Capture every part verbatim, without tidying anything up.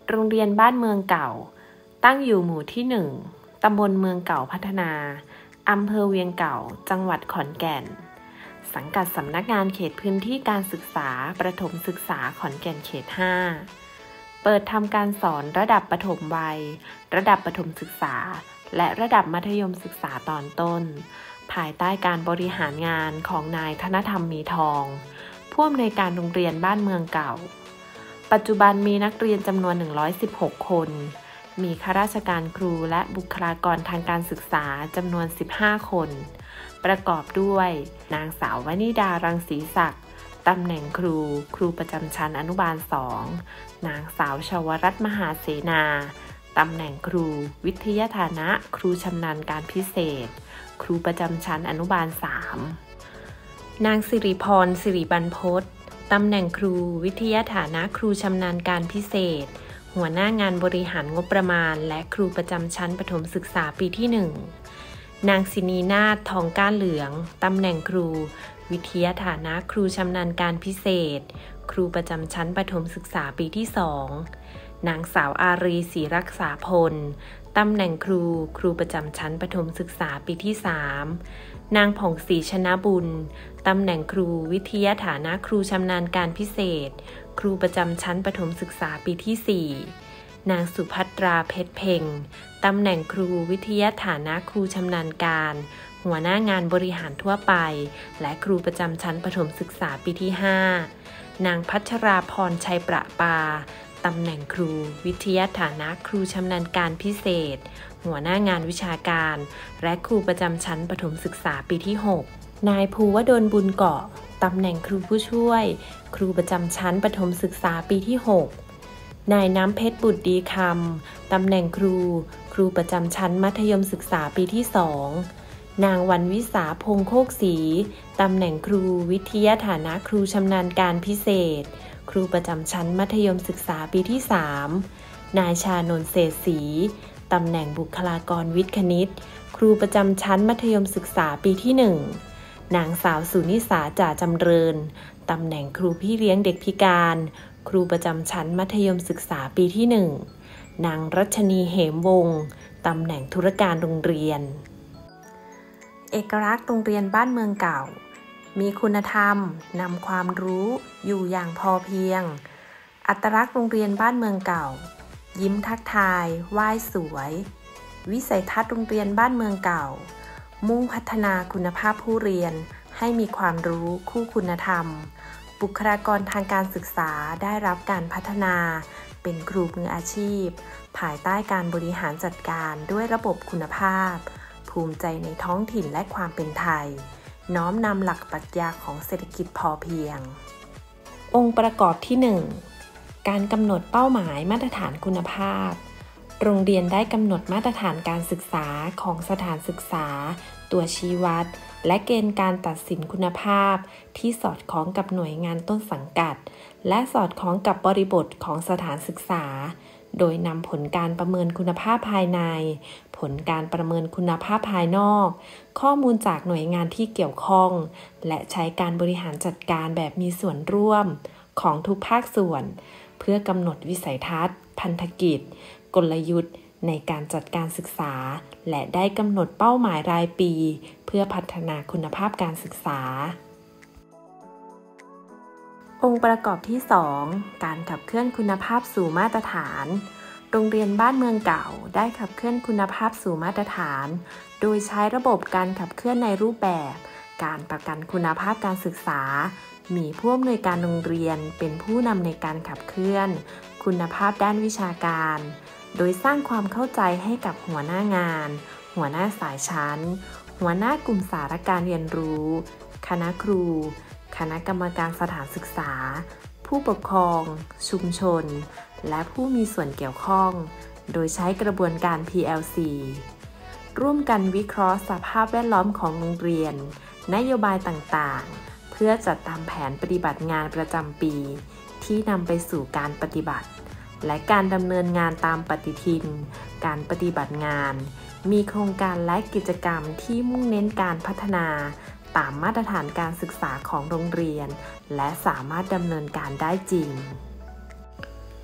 โรงเรียนบ้านเมืองเก่าตั้งอยู่หมู่ที่หนึ่งตำบลเมืองเก่าพัฒนาอำเภอเวียงเก่าจังหวัดขอนแก่นสังกัดสำนักงานเขตพื้นที่การศึกษาประถมศึกษาขอนแก่นเขตห้าเปิดทำการสอนระดับประถมวัยระดับประถมศึกษาและระดับมัธยมศึกษาตอนต้นภายใต้การบริหารงานของนายธนธรรมมีทองผู้อำนวยการโรงเรียนบ้านเมืองเก่าปัจจุบันมีนักเรียนจำนวนหนึ่งร้อยสิบหกคนมีข้าราชการครูและบุคลากรทางการศึกษาจำนวนสิบห้าคนประกอบด้วยนางสาววนิดารังสีศักดิ์ตำแหน่งครูครูประจำชั้นอนุบาลสองนางสาวชวรัตน์มหาเสนาตำแหน่งครูวิทยาฐานะครูชำนาญการพิเศษครูประจำชั้นอนุบาลสามนางสิริพรสิริบรรพตตำแหน่งครูวิทยาฐานะครูชำนาญการพิเศษหัวหน้างานบริหารงบประมาณและครูประจำชั้นประถมศึกษาปีที่หนึ่งนางศินีนาถทองก้านเหลืองตำแหน่งครูวิทยาฐานะครูชำนาญการพิเศษครูประจำชั้นประถมศึกษาปีที่สองนางสาวอารีศรีรักษาพลตำแหน่งครูครูประจำชั้นประถมศึกษาปีที่สามนางผ่องศรีชนะบุญตำแหน่งครูวิทยาฐานะครูชำนาญการพิเศษครูประจำชั้นประถมศึกษาปีที่สี่นางสุภัตราเพชรเพ็งตำแหน่งครูวิทยาฐานะครูชำนาญการหัวหน้างานบริหารทั่วไปและครูประจำชั้นประถมศึกษาปีที่ห้านางพัชราพรชัยประปาตำแหน่งครูวิทยาฐานะครูชำนาญการพิเศษหัวหน้างานวิชาการและครูประจำชั้นประถมศึกษาปีที่หกนายภูวดลบุญเกาะตำแหน่งครูผู้ช่วยครูประจำชั้นประถมศึกษาปีที่หกนายน้ำเพชรบุตรดีคำตำแหน่งครูครูประจำชั้นมัธยมศึกษาปีที่สองนางวรรณวิสาพงษ์โคกศรีตำแหน่งครูวิทยาฐานะครูชำนาญการพิเศษครูประจำชั้นมัธยมศึกษาปีที่สามนายชานนท์เศรษฐศรีตำแหน่งบุคลากรวิทย์คณิตครูประจำชั้นมัธยมศึกษาปีที่หนึ่งนางสาวสุนิสาจ่าจำเริญตำแหน่งครูพี่เลี้ยงเด็กพิการครูประจำชั้นมัธยมศึกษาปีที่หนึ่งนางรัชนีเหมวงศ์ตำแหน่งธุรการโรงเรียนเอกลักษณ์โรงเรียนบ้านเมืองเก่ามีคุณธรรมนำความรู้อยู่อย่างพอเพียงอัตลักษณ์โรงเรียนบ้านเมืองเก่ายิ้มทักทายไหว้สวยวิสัยทัศน์โรงเรียนบ้านเมืองเก่ามุ่งพัฒนาคุณภาพผู้เรียนให้มีความรู้คู่คุณธรรมบุคลากรทางการศึกษาได้รับการพัฒนาเป็นครูมืออาชีพภายใต้การบริหารจัดการด้วยระบบคุณภาพภูมิใจในท้องถิ่นและความเป็นไทยน้อมนำหลักปรัชญาของเศรษฐกิจพอเพียงองค์ประกอบที่หนึ่งการกำหนดเป้าหมายมาตรฐานคุณภาพโรงเรียนได้กำหนดมาตรฐานการศึกษาของสถานศึกษาตัวชี้วัดและเกณฑ์การตัดสินคุณภาพที่สอดคล้องกับหน่วยงานต้นสังกัดและสอดคล้องกับบริบทของสถานศึกษาโดยนำผลการประเมินคุณภาพภายในผลการประเมินคุณภาพภายนอกข้อมูลจากหน่วยงานที่เกี่ยวข้องและใช้การบริหารจัดการแบบมีส่วนร่วมของทุกภาคส่วนเพื่อกำหนดวิสัยทัศน์พันธกิจกลยุทธ์ในการจัดการศึกษาและได้กำหนดเป้าหมายรายปีเพื่อพัฒนาคุณภาพการศึกษาองค์ประกอบที่สองการขับเคลื่อนคุณภาพสู่มาตรฐานโรงเรียนบ้านเมืองเก่าได้ขับเคลื่อนคุณภาพสู่มาตรฐานโดยใช้ระบบการขับเคลื่อนในรูปแบบการประกันคุณภาพการศึกษามีผู้อำนวยการโรงเรียนเป็นผู้นำในการขับเคลื่อนคุณภาพด้านวิชาการโดยสร้างความเข้าใจให้กับหัวหน้างานหัวหน้าสายชั้นหัวหน้ากลุ่มสารการเรียนรู้คณะครูคณะกรรมการสถานศึกษาผู้ปกครองชุมชนและผู้มีส่วนเกี่ยวข้องโดยใช้กระบวนการ พี แอล ซี ร่วมกันวิเคราะห์สภาพแวดล้อมของโรงเรียนนโยบายต่างๆเพื่อจัดตามแผนปฏิบัติงานประจำปีที่นำไปสู่การปฏิบัติและการดำเนินงานตามปฏิทินการปฏิบัติงานมีโครงการและกิจกรรมที่มุ่งเน้นการพัฒนาตามมาตรฐานการศึกษาของโรงเรียนและสามารถดำเนินการได้จริง ผ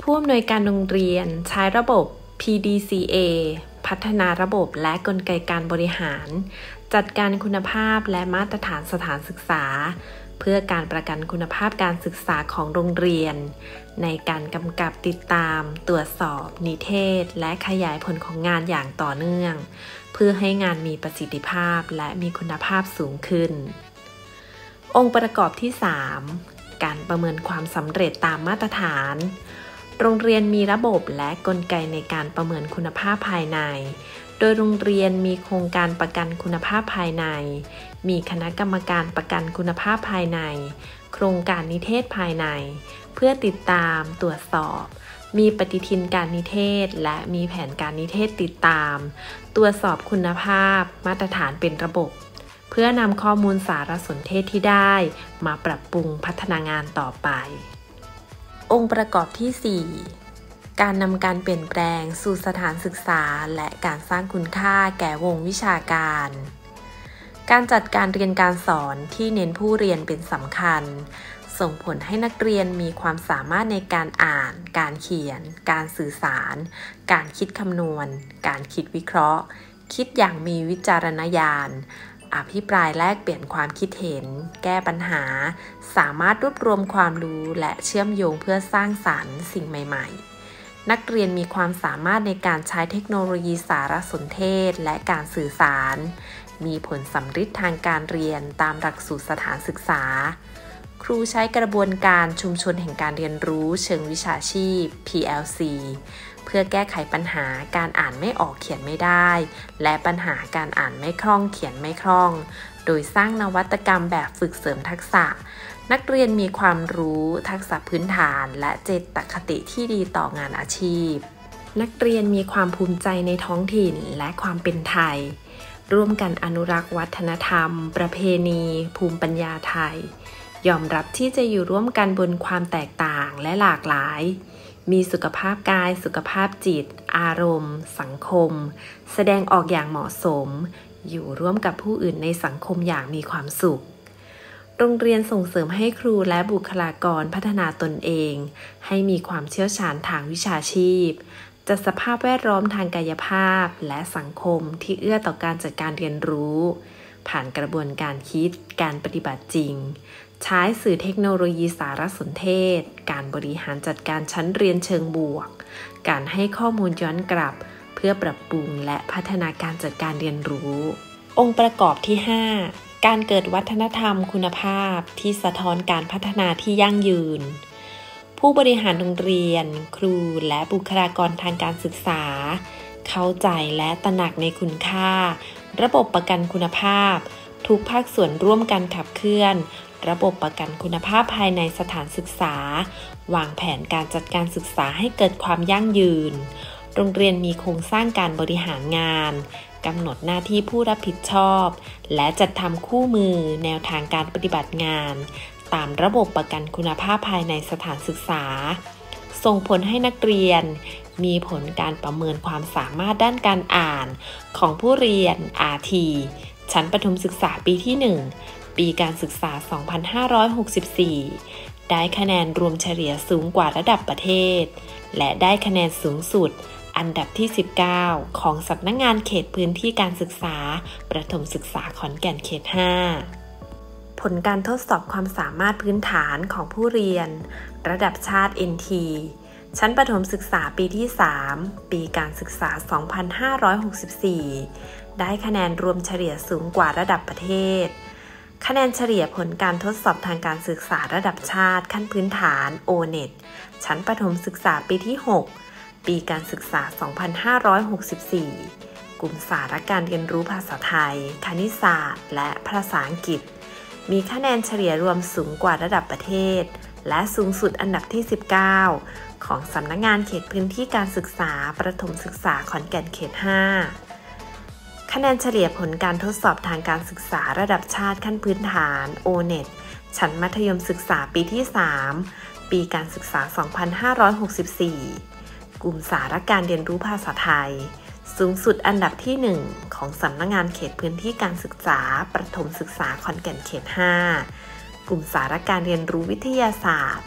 ผู้อำนวยการโรงเรียนใช้ระบบ พี ดี ซี เอ พัฒนาระบบและกลไกการบริหารจัดการคุณภาพและมาตรฐานสถานศึกษาเพื่อการประกันคุณภาพการศึกษาของโรงเรียนในการกำกับติดตามตรวจสอบนิเทศและขยายผลของงานอย่างต่อเนื่องเพื่อให้งานมีประสิทธิภาพและมีคุณภาพสูงขึ้นองค์ประกอบที่สามการประเมินความสำเร็จตามมาตรฐานโรงเรียนมีระบบและกลไกในการประเมินคุณภาพภายในโดยโรงเรียนมีโครงการประกันคุณภาพภายในมีคณะกรรมการประกันคุณภาพภายในโครงการนิเทศภายในเพื่อติดตามตรวจสอบมีปฏิทินการนิเทศและมีแผนการนิเทศติดตามตรวจสอบคุณภาพมาตรฐานเป็นระบบเพื่อนำข้อมูลสารสนเทศที่ได้มาปรับปรุงพัฒนางานต่อไปองค์ประกอบที่สี่การนำการเปลี่ยนแปลงสู่สถานศึกษาและการสร้างคุณค่าแก่วงวิชาการการจัดการเรียนการสอนที่เน้นผู้เรียนเป็นสำคัญส่งผลให้นักเรียนมีความสามารถในการอ่านการเขียนการสื่อสารการคิดคำนวณการคิดวิเคราะห์คิดอย่างมีวิจารณญาณอภิปรายแลกเปลี่ยนความคิดเห็นแก้ปัญหาสามารถรวบรวมความรู้และเชื่อมโยงเพื่อสร้างสรรค์สิ่งใหม่ๆนักเรียนมีความสามารถในการใช้เทคโนโลยีสารสนเทศและการสื่อสารมีผลสำฤทธิ์ทางการเรียนตามหลักสูตรสถานศึกษาครูใช้กระบวนการชุมชนแห่งการเรียนรู้เชิงวิชาชีพ พี แอล ซี เพื่อแก้ไขปัญหาการอ่านไม่ออกเขียนไม่ได้และปัญหาการอ่านไม่คล่องเขียนไม่คล่องโดยสร้างนวัตกรรมแบบฝึกเสริมทักษะนักเรียนมีความรู้ทักษะพื้นฐานและเจตคติที่ดีต่องานอาชีพนักเรียนมีความภูมิใจในท้องถิ่นและความเป็นไทยร่วมกันอนุรักษ์วัฒนธรรมประเพณีภูมิปัญญาไทยยอมรับที่จะอยู่ร่วมกันบนความแตกต่างและหลากหลายมีสุขภาพกายสุขภาพจิตอารมณ์สังคมแสดงออกอย่างเหมาะสมอยู่ร่วมกับผู้อื่นในสังคมอย่างมีความสุขโรงเรียนส่งเสริมให้ครูและบุคลากรพัฒนาตนเองให้มีความเชี่ยวชาญทางวิชาชีพจัดสภาพแวดล้อมทางกายภาพและสังคมที่เอื้อต่อการจัดการเรียนรู้ผ่านกระบวนการคิดการปฏิบัติจริงใช้สื่อเทคโนโลยีสารสนเทศการบริหารจัดการชั้นเรียนเชิงบวกการให้ข้อมูลย้อนกลับเพื่อปรับปรุงและพัฒนาการจัดการเรียนรู้องค์ประกอบที่ห้าการเกิดวัฒนธรรมคุณภาพที่สะท้อนการพัฒนาที่ยั่งยืนผู้บริหารโรงเรียนครูและบุคลากรทางการศึกษาเข้าใจและตระหนักในคุณค่าระบบประกันคุณภาพทุกภาคส่วนร่วมกันขับเคลื่อนระบบประกันคุณภาพภายในสถานศึกษาวางแผนการจัดการศึกษาให้เกิดความยั่งยืนโรงเรียนมีโครงสร้างการบริหารงานกำหนดหน้าที่ผู้รับผิดชอบและจัดทำคู่มือแนวทางการปฏิบัติงานตามระบบประกันคุณภาพภายในสถานศึกษาส่งผลให้นักเรียนมีผลการประเมินความสามารถด้านการอ่านของผู้เรียน อาร์ ที ชั้นประถมศึกษาปีที่หนึ่งปีการศึกษา สองพันห้าร้อยหกสิบสี่ ได้คะแนนรวมเฉลี่ยสูงกว่าระดับประเทศและได้คะแนนสูงสุดอันดับที่สิบเก้าของสำนักงานเขตพื้นที่การศึกษาประถมศึกษาขอนแก่นเขตห้าผลการทดสอบความสามารถพื้นฐานของผู้เรียนระดับชาติ เอ็น ที ชั้นประถมศึกษาปีที่สามปีการศึกษา สองพันห้าร้อยหกสิบสี่ ได้คะแนนรวมเฉลี่ยสูงกว่าระดับประเทศคะแนนเฉลี่ยผลการทดสอบทางการศึกษาระดับชาติขั้นพื้นฐาน โอ เน็ต ชั้นประถมศึกษาปีที่หกปีการศึกษา สองพันห้าร้อยหกสิบสี่ กลุ่มสาระการเรียนรู้ภาษาไทยคณิตศาสตร์และภาษาอังกฤษมีคะแนนเฉลี่ยรวมสูงกว่าระดับประเทศและสูงสุดอันดับที่สิบเก้าของสำนักงานเขตพื้นที่การศึกษาประถมศึกษาขอนแก่นเขตห้าคะแนนเฉลี่ยผลการทดสอบทางการศึกษาระดับชาติขั้นพื้นฐาน โอ เน็ต ชั้นมัธยมศึกษาปีที่สามปีการศึกษา สองพันห้าร้อยหกสิบสี่ กลุ่มสาระการเรียนรู้ภาษาไทยสูงสุดอันดับที่หนึ่งของสำนักงานเขตพื้นที่การศึกษาประถมศึกษาขอนแก่นเขตห้ากลุ่มสาระการเรียนรู้วิทยาศาสตร์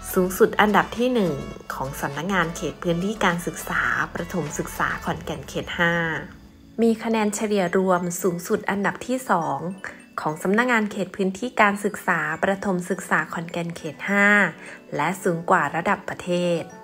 สูงสุดอันดับที่หนึ่งของสำนักงานเขตพื้นที่การศึกษาประถมศึกษาขอนแก่นเขตห้ามีคะแนนเฉลี่ยรวมสูงสุดอันดับที่สองของสำนักงานเขตพื้นที่การศึกษาประถมศึกษาขอนแก่นเขตห้าและสูงกว่าระดับประเทศ